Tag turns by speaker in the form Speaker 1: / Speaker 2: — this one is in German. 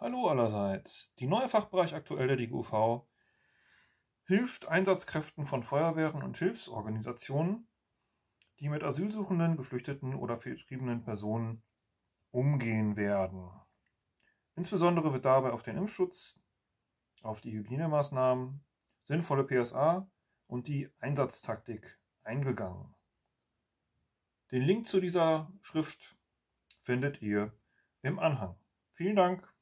Speaker 1: Hallo allerseits. Die neue Fachbereich aktuell der DGUV hilft Einsatzkräften von Feuerwehren und Hilfsorganisationen, die mit asylsuchenden, geflüchteten oder vertriebenen Personen umgehen werden. Insbesondere wird dabei auf den Impfschutz, auf die Hygienemaßnahmen, sinnvolle PSA und die Einsatztaktik eingegangen. Den Link zu dieser Schrift findet ihr im Anhang. Vielen Dank.